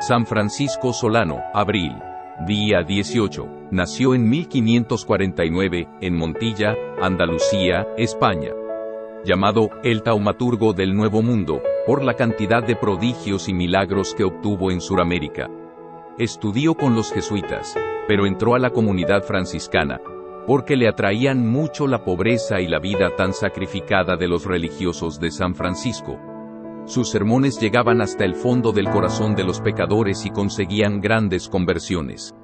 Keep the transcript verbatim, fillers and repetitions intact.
San Francisco Solano, abril. Día dieciocho. Nació en mil quinientos cuarenta y nueve, en Montilla, Andalucía, España. Llamado el taumaturgo del Nuevo Mundo, por la cantidad de prodigios y milagros que obtuvo en Suramérica. Estudió con los jesuitas, pero entró a la comunidad franciscana, porque le atraían mucho la pobreza y la vida tan sacrificada de los religiosos de San Francisco. Sus sermones llegaban hasta el fondo del corazón de los pecadores y conseguían grandes conversiones.